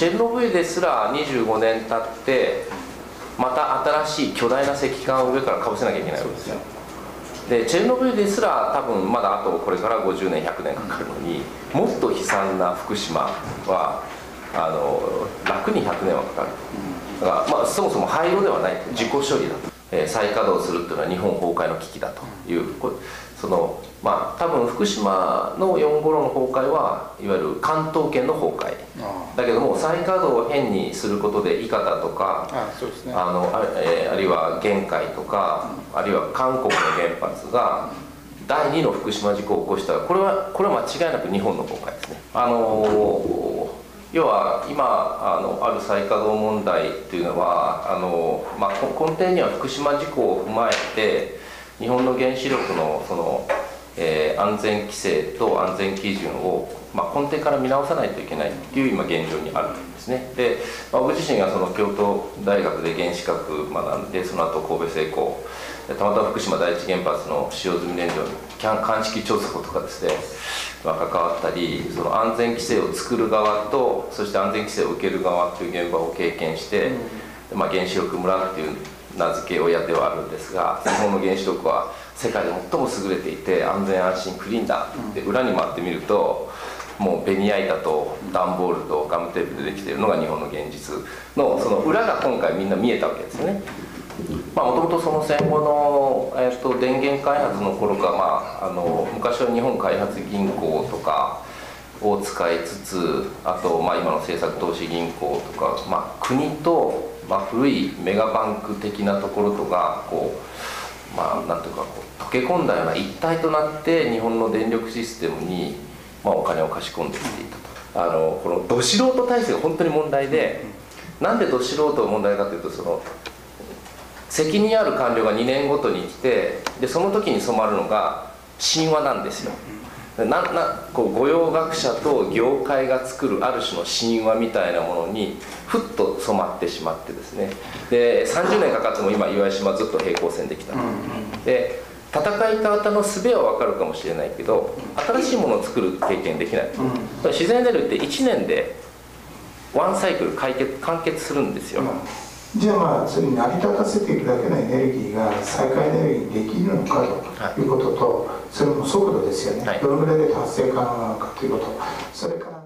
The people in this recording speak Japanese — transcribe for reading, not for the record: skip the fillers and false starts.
チェルノブイリですら25年経ってまた新しい巨大な石棺を上からかぶせなきゃいけないわけですよ。でチェルノブイリですら多分まだあとこれから50年100年かかるのに、もっと悲惨な福島は楽に100年はかかる。だからそもそも廃炉ではない、自己処理だと。再稼働するっていうのは日本崩壊の危機だという、多分福島の4号炉の崩壊はいわゆる関東圏の崩壊だけども、再稼働を変にすることで伊方とかあるいは玄海とかあるいは韓国の原発が第2の福島事故を起こしたら、これは間違いなく日本の崩壊ですね。要は今ある再稼働問題っていうのは根底には福島事故を踏まえて日本の原子力の安全規制と安全基準を根底から見直さないといけないっていう今現状にあるんですね。で、僕自身が京都大学で原子核学んで、その後神戸製鋼、たまたま福島第一原発の使用済み燃料の鑑識調査とかですね、関わったり、その安全規制を作る側とそして安全規制を受ける側という現場を経験して、原子力村っていう名付け親ではあるんですが、日本の原子力は世界で最も優れていて安全安心クリーンだって裏に回ってみると、もうベニヤ板と段ボールとガムテープでできているのが日本の現実のその裏が今回みんな見えたわけですよね。もともとその戦後の、電源開発の頃から、昔は日本開発銀行とかを使いつつ、あと、今の政策投資銀行とか、国と、古いメガバンク的なところとがなんというか溶け込んだような一体となって日本の電力システムに、お金を貸し込んできていたと。このど素人体制が本当に問題で、なんでど素人が問題かというと、責任ある官僚が2年ごとに来て、でその時に染まるのが神話なんですよ。御用学者と業界が作るある種の神話みたいなものにふっと染まってしまってですね、で30年かかっても今岩井島ずっと平行線できたと。で戦い方の術は分かるかもしれないけど、新しいものを作る経験できない。自然エネルギーって1年でワンサイクル完結するんですよ。 じゃあそれに成り立たせていくだけのエネルギーが再開エネルギーにできるのかということと、それも速度ですよね、どのぐらいで達成可能なのかということ、それから